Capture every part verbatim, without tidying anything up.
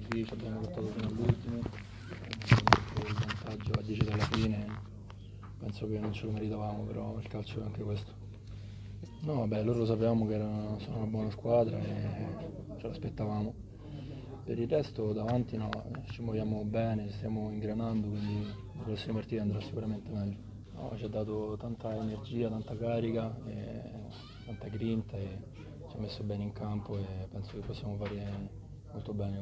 così, ci abbiamo lottato fino all'ultimo, abbiamo il vantaggio a dieci dalla fine, penso che non ce lo meritavamo, però il calcio è anche questo. No, vabbè, loro lo sapevamo che erano, sono una buona squadra e ce l'aspettavamo. Per il resto davanti no, ci muoviamo bene, stiamo ingranando, quindi le prossime partite andrà sicuramente meglio. No, ci ha dato tanta energia, tanta carica, e tanta grinta e ci ha messo bene in campo e penso che possiamo fare molto bene.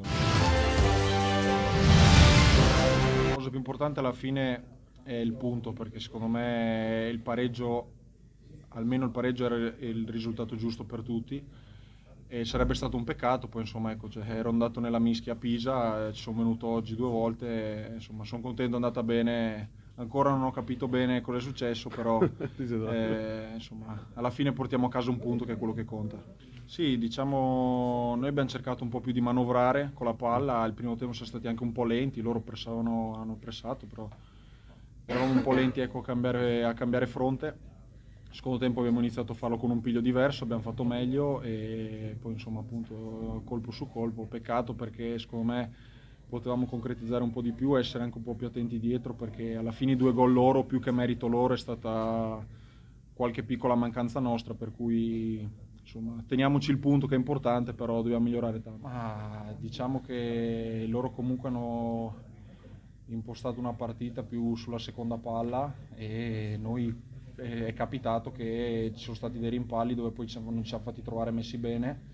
La cosa più importante alla fine è il punto, perché secondo me il pareggio, almeno il pareggio era il risultato giusto per tutti e sarebbe stato un peccato. Poi insomma ecco, cioè, ero andato nella mischia a Pisa, ci sono venuto oggi due volte, e, insomma sono contento, è andata bene. Ancora non ho capito bene cosa è successo, però eh, insomma, alla fine portiamo a casa un punto che è quello che conta. Sì, diciamo, noi abbiamo cercato un po' più di manovrare con la palla, il primo tempo siamo stati anche un po' lenti, loro pressavano, hanno pressato, però eravamo un po' lenti ecco, a, cambiare, a cambiare fronte. Secondo tempo abbiamo iniziato a farlo con un piglio diverso, abbiamo fatto meglio e poi insomma appunto colpo su colpo, peccato perché secondo me potevamo concretizzare un po' di più e essere anche un po' più attenti dietro, perché alla fine i due gol loro, più che merito loro, è stata qualche piccola mancanza nostra, per cui insomma teniamoci il punto che è importante, però dobbiamo migliorare tanto. Ma diciamo che loro comunque hanno impostato una partita più sulla seconda palla e noi è capitato che ci sono stati dei rimpalli dove poi non ci siamo fatti trovare messi bene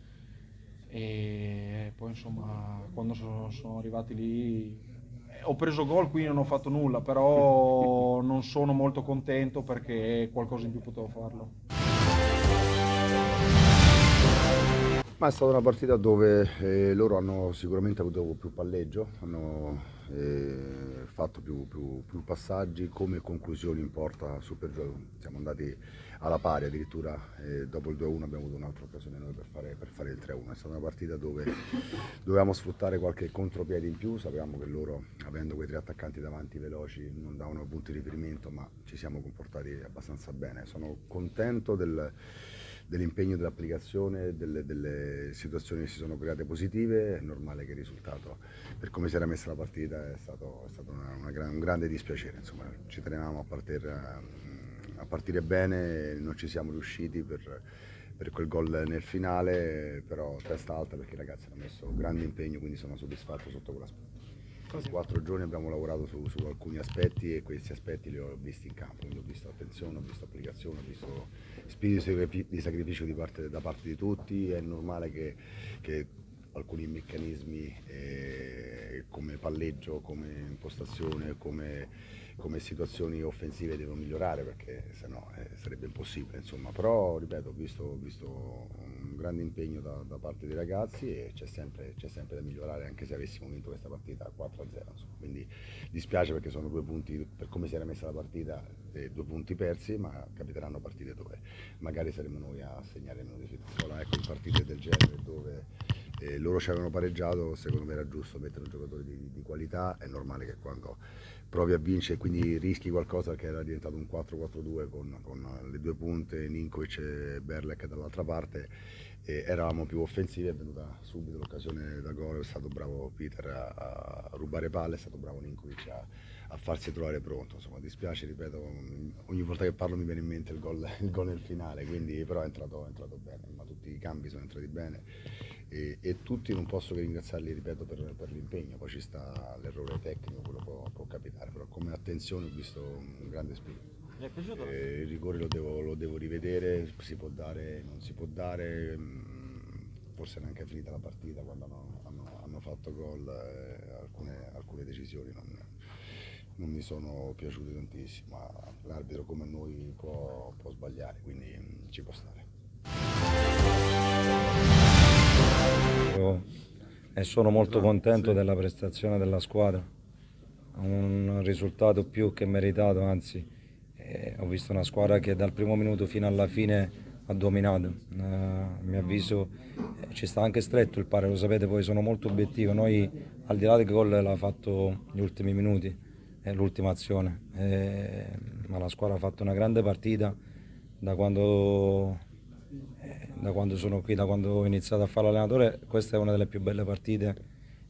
e poi insomma quando sono, sono arrivati lì ho preso gol, quindi non ho fatto nulla, però non sono molto contento perché qualcosa in più potevo farlo. Ma è stata una partita dove eh, loro hanno sicuramente avuto più palleggio, hanno eh, fatto più, più, più passaggi, come conclusioni in porta su per giù. Siamo andati alla pari, addirittura eh, dopo il due a uno abbiamo avuto un'altra occasione noi per fare, per fare il tre a uno. È stata una partita dove dovevamo sfruttare qualche contropiede in più, sapevamo che loro, avendo quei tre attaccanti davanti veloci, non davano punti di riferimento, ma ci siamo comportati abbastanza bene. Sono contento del dell'impegno dell'applicazione, delle, delle situazioni che si sono create positive. È normale che il risultato, per come si era messa la partita, è stato, è stato una, una, un grande dispiacere. Insomma, ci tenevamo a partire, a partire bene, non ci siamo riusciti per, per quel gol nel finale, però testa alta perché i ragazzi hanno messo grande impegno, quindi sono soddisfatto sotto quell'aspetto. In quattro giorni abbiamo lavorato su, su alcuni aspetti e questi aspetti li ho visti in campo, quindi ho visto attenzione, ho visto applicazione, ho visto spirito di sacrificio di parte, da parte di tutti. È normale che, che alcuni meccanismi eh, come palleggio, come impostazione, come, come situazioni offensive devono migliorare, perché sennò eh, sarebbe impossibile, insomma. Però ripeto, ho visto, ho visto un grande impegno da, da parte dei ragazzi e c'è sempre, c'è sempre da migliorare, anche se avessimo vinto questa partita quattro a zero, insomma. Quindi dispiace perché sono due punti, per come si era messa la partita, eh, due punti persi, ma capiteranno partite dove magari saremo noi a segnare meno di fiducia. Ecco, in partite del genere dove eh, loro ci avevano pareggiato, secondo me era giusto mettere un giocatore di, di qualità. È normale che quando provi a vincere e quindi rischi qualcosa, che era diventato un quattro quattro due con, con le due punte, Ninkovic e Berlek dall'altra parte, e eravamo più offensivi. È venuta subito l'occasione da gol, è stato bravo Peter a, a rubare palle, è stato bravo Ninkovic a, a farsi trovare pronto. Insomma, dispiace, ripeto, ogni volta che parlo mi viene in mente il gol, il gol nel finale, quindi però è entrato, è entrato bene, ma tutti i cambi sono entrati bene e, e tutti non posso che ringraziarli, ripeto, per, per l'impegno. Poi ci sta l'errore tecnico, quello può, può capitare, però come attenzione ho visto un grande spirito. Mi è piaciuto? Eh, il rigore lo devo, lo devo rivedere, si può dare, non si può dare, forse neanche è finita la partita quando hanno, hanno, hanno fatto gol, eh, alcune, alcune decisioni non, non mi sono piaciute tantissimo, ma l'arbitro come noi può, può sbagliare, quindi ci può stare. E sono molto contento della prestazione della squadra, un risultato più che meritato, anzi eh, ho visto una squadra che dal primo minuto fino alla fine ha dominato. Eh, a mio avviso eh, ci sta anche stretto il pari, lo sapete, poi sono molto obiettivo. Noi al di là del gol l'ha fatto negli ultimi minuti, è l'ultima azione, eh, ma la squadra ha fatto una grande partita da quando, eh, da quando sono qui, da quando ho iniziato a fare l'allenatore. Questa è una delle più belle partite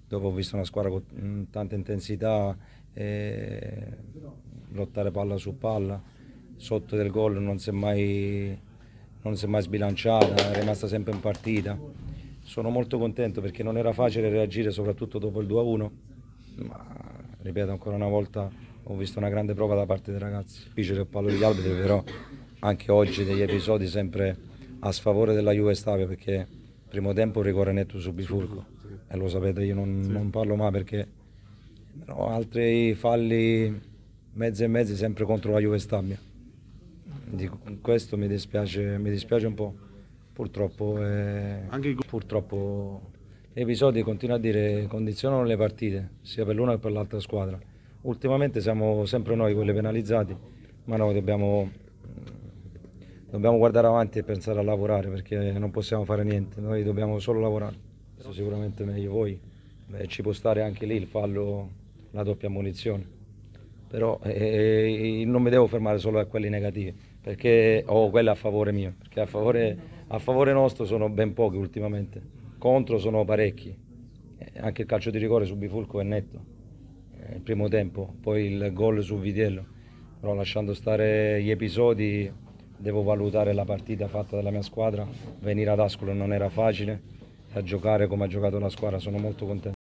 dopo ho visto una squadra con tanta intensità, eh, lottare palla su palla, sotto del gol non si è mai, non si è mai sbilanciata, è rimasta sempre in partita. Sono molto contento perché non era facile reagire, soprattutto dopo il due a uno, ma ripeto ancora una volta, ho visto una grande prova da parte dei ragazzi. Difficile il palo degli arbitri, però anche oggi degli episodi sempre a sfavore della Juve Stabia, perché primo tempo rigore netto su Bifurco, e lo sapete, io non, non parlo mai perché però altri falli mezzi e mezzi sempre contro la Juve Stabia. Di questo mi dispiace, mi dispiace un po', purtroppo, eh, anche purtroppo gli episodi, continuo a dire, condizionano le partite sia per l'una che per l'altra squadra. Ultimamente siamo sempre noi quelli penalizzati, ma noi dobbiamo, dobbiamo guardare avanti e pensare a lavorare, perché non possiamo fare niente, noi dobbiamo solo lavorare. Questo sicuramente meglio voi, beh, ci può stare anche lì il fallo, la doppia ammonizione, però eh, non mi devo fermare solo a quelli negativi, perché ho oh, quelli a favore mio, perché a favore, a favore nostro sono ben pochi ultimamente, contro sono parecchi, eh, anche il calcio di rigore su Bifurco è netto. Il primo tempo, poi il gol su Vitiello, però lasciando stare gli episodi devo valutare la partita fatta dalla mia squadra. Venire ad Ascolo non era facile, a giocare come ha giocato la squadra sono molto contento.